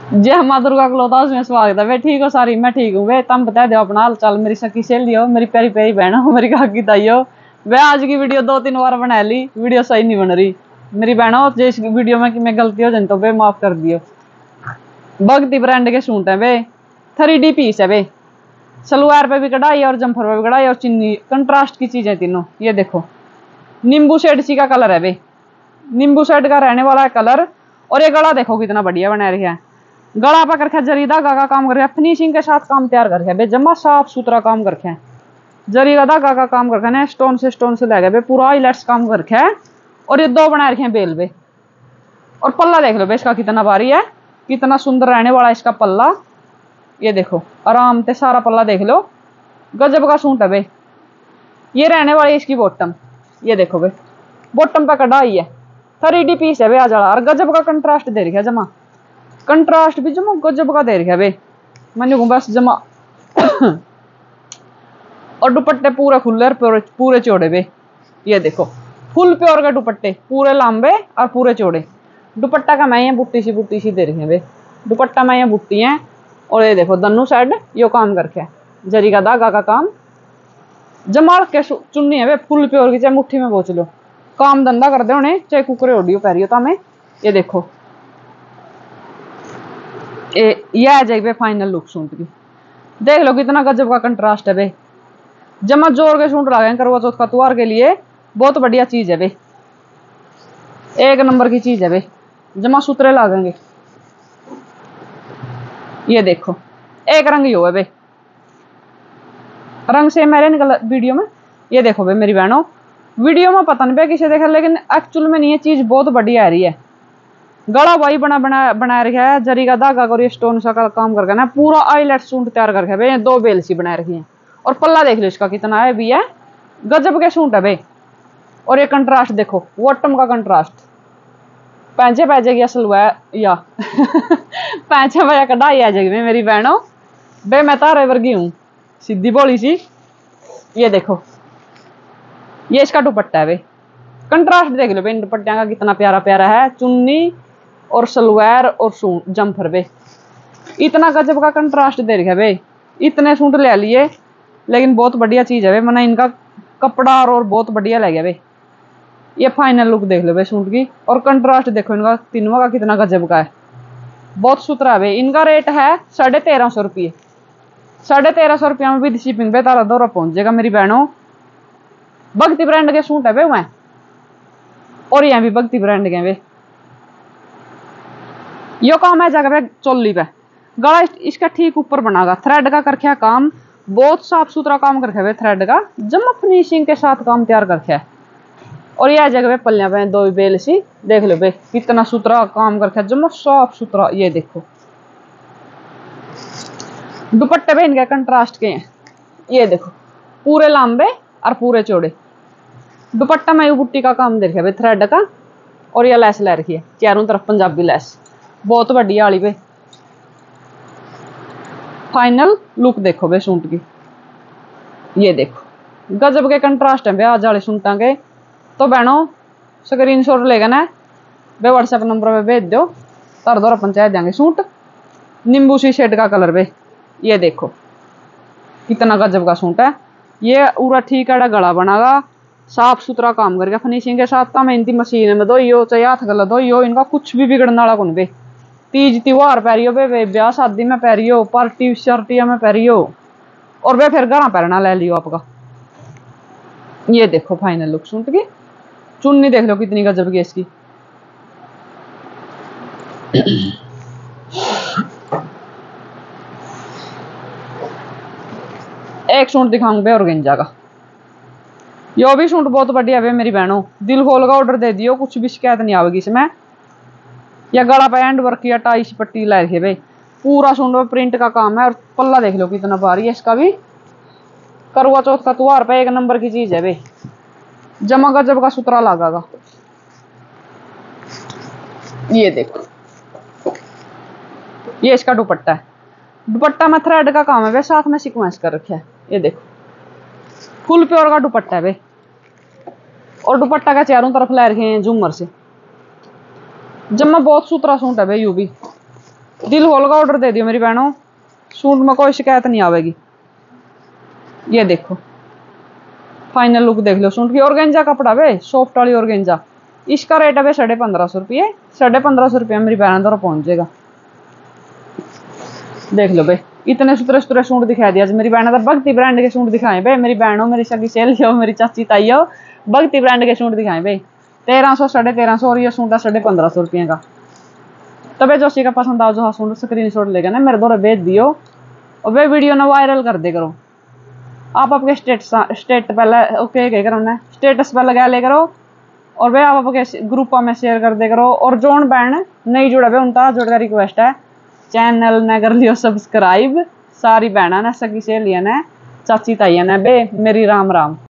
जय माँ Durga cloth house में स्वागत है। वे ठीक हो सारी? मैं ठीक हूँ। वे तुम बता दो अपना हाल चाल। मेरी सखी सहेली हो, मेरी प्यारी प्यारी बहन हो, मेरी काकी ताई हो। वे आज की वीडियो 2-3 बार बना ली, वीडियो सही नहीं बन रही। मेरी बहनों जिस वीडियो में मैं गलती हो जाए तो वे माफ कर दियो। भक्ति ब्रांड के सूट है वे, 3D पीस है वे। सलवार पे भी कढ़ाई और जम्फर पे भी कढ़ाई और चिन्नी, कंट्रास्ट की चीज है तीनों। ये देखो नींबू शेड सी का कलर है वे, नींबू शेड का रहने वाला है कलर। और ये गला देखो कितना बढ़िया बना रखा है। गला पा कर जरी धागा का काम कर, फिनिशिंग के साथ काम तैयार कर बे, जमा साफ सुथरा काम कर रखे। जरी का धागा का काम कर रखे, स्टोन से लगे बे, पूरा हाईलाइट्स काम कर रखे। और ये 2 बना रखे हैं बेल बे। और पल्ला देख लो बे इसका कितना भारी है, कितना सुंदर रहने वाला इसका पल्ला। ये देखो आराम से सारा पल्ला देख लो, गजब का सूट है बे। ये रहने वाली इसकी बॉटम, ये देखो बे बॉटम पे कढ़ाई है, 3D पीस है बे आज। और गजब का कंट्रास्ट दे रखा, जमा कंट्रास्ट भी जमा गजब का दे रखा बे। मैंने बस जमा और दुपट्टे पूरे खुले और पूरे चौड़े बे। ये देखो फुल प्योर के दुपट्टे, पूरे लंबे और पूरे चौड़े। दुपट्टा का मैं ये बुट्टी सी दे रही है बे, दुपट्टा में ये बुट्टी है। और ये देखो दोनों साइड यो काम करके जरी का धागा का काम, जमाल के चुन्नी है बे फुल प्योर की, चाहे मुट्ठी में बोच लो। काम धंधा कर दे उन्हें, चाहे कुकरे ओडियो पैरियो तो हमें। ये देखो ये आ जाएगी फाइनल लुक सूट की। देख लो कितना गजब का कंट्रास्ट है बे। जमा जोर के सूट लागे करवा चौथ का त्योहार के लिए, बहुत बढ़िया चीज है बे, एक नंबर की चीज है बे। जमा सूत्रे लागेंगे। ये देखो एक रंग ही हो है बे, रंग से मेरे निकल वीडियो में। ये देखो बे मेरी बहनों, वीडियो में पता नहीं बे किसे देखा, लेकिन एक्चुअल में नहीं, ये चीज बहुत बढ़िया आ रही है। गला भाई बना रखा है, जरी का धागा और स्टोन सा का काम करके ना पूरा आईलेट सूट तैयार करके बे। 2 बेल सी बना रखी है। और पल्ला देख लो इसका कितना है भी है, गजब के सूट है बे। और ये कंट्रास्ट देखो, बॉटम का कंट्रास्ट, पैंचे की सलवार या पैंचे पे कढ़ाई आ जाएगी मेरी बहनों बे। मैं तारे वर्गी हूँ, सीधी बोली सी। ये देखो ये इसका दुपट्टा है बे, कंट्रास्ट देख लो बे इन दुपट्टिया का कितना प्यारा प्यारा है। चुन्नी और सलवार और सूट जम्फर बे, इतना गजब का कंट्रास्ट दे रखा है बे। इतने सूट ले लिए, लेकिन बहुत बढ़िया चीज है बे। मैंने इनका कपड़ा और बहुत बढ़िया लगे बे। ये फाइनल लुक देख लो बे सूट की, और कंट्रास्ट देखो इनका तीनों का कितना गजब का है, बहुत सुथरा है बे। इनका रेट है 1350 रुपये, 1350 रुपया में भी शिपिंग पे तारा दौरा पहुंच जाएगा मेरी बहनों। भक्ति ब्रांड के सूट है बे मैं, और यहाँ भी भक्ति ब्रांड के बे। यो काम है जगह पे चोली पे, गला इसका ठीक ऊपर बनागा, थ्रेड का करके काम, बहुत साफ सुथरा काम करके है थ्रेड का, जमा फिनिशिंग के साथ काम तैयार करके है। और यह जगह पे पल्लियां पे 2 बेल सी, देख लो बे कितना सुथरा काम करके, जमा साफ सुथरा। ये देखो दुपट्टे पे इनके कंट्रास्ट के हैं। ये देखो पूरे लंबे और पूरे चौड़े, दुपट्टा में बुट्टी का काम देखे बे थ्रेड का। और ये लैस लै रखी है चारों तरफ, पंजाबी लैस बहुत बढ़िया वाली बे। फाइनल लुक देखो बे सूट की। ये देखो गजब के कंट्रास्ट है बे आज वाले सूटा के। तो बहनों स्क्रीनशॉट लेगा ना बे, व्हाट्सएप नंबर पे भेज दो, तर दौरा पंचायत देंगे सूट। नींबू सी शेड का कलर बे। ये देखो कितना गजब का सूट है। ये पूरा ठीक है गला बनागा, साफ सुथरा काम करके फिनिशिंग के साथ। तो मेहनती मशीन में धोइयो चाहे हाथ गला धोइयो, इनका कुछ भी बिगड़ने वाला कौन बे। तीज त्योहार पैरियो बे, ब्याह शादी में पैरियो, पार्टी शर्टिया में पैरियो, और बे फिर घर पहनना ले लियो आपका। ये देखो फाइनल लुक सूट की। चुन्नी देख लो कितनी गजब की इसकी। एक सूट दिखाऊंगा बे ऑर्गेंजा का, यो भी सूट बहुत बढ़िया है मेरी बहनों। दिल खोल का ऑर्डर दे दियो, कुछ भी शिकायत नहीं आवेगी इसमें। या गला पे एंड वर्क या टाई पट्टी ला रखी भाई, पूरा सूट प्रिंट का काम है। और पल्ला देख लो कितना भारी है इसका भी, करवा चौथ का त्योहार पे एक नंबर की चीज है भाई, जमा गजब का सुथरा लगागा। ये देखो ये इसका दुपट्टा है, दुपट्टा में थ्रेड का काम है भाई, साथ में सीक्वेंस कर रखा है। ये देखो फुल प्योर का दुपट्टा है भाई, और दुपट्टा का चारों तरफ ला रखे हैं झूमर से, जमा बहुत सुथरा सूट है भाई। यू भी दिल खोल का ऑर्डर दे दियो मेरी बहनों, सूट में कोई शिकायत नहीं आवेगी। ये देखो फाइनल लुक देख लो सूट की। ऑर्गेंजा कपड़ा बे, सॉफ्ट वाली ऑर्गेंजा। इसका रेट है बे 1550 रुपये। 1550 रुपये मेरी बहन द्वारा पहुंच जाएगा। देख लो बे, इतने सुतरे सुतरे सूट दिखा दिया मेरी बहन ने। भक्ति ब्रांड के सूट दिखाए बे मेरी बहनों, मेरी सगी सहेलियों, मेरी चाची ताइयों, भक्ति ब्रांड के सूट दिखाए बे। 1300 1350 और ये सूट है 1550 रुपये का। तबे जोशी का पसंद आओ जो हाँ सूट स्क्रीन शॉट लेगा ना मेरे द्वारा भेज दियो, और वे वीडियो ना वायरल कर दे करो। आप आपके स्टेट पहले ओके कह करो ना, स्टेटस पर लगा ले करो, और वे आप आपके ग्रुपों में शेयर कर दे करो। और जोन बहन नहीं जुड़ा बे उनका जुड़ का रिक्वेस्ट है, चैनल ने कर लियो सब्सक्राइब। सारी बहना ने, सगी सहेलियां ने, चाची ताइया ने बे मेरी राम राम।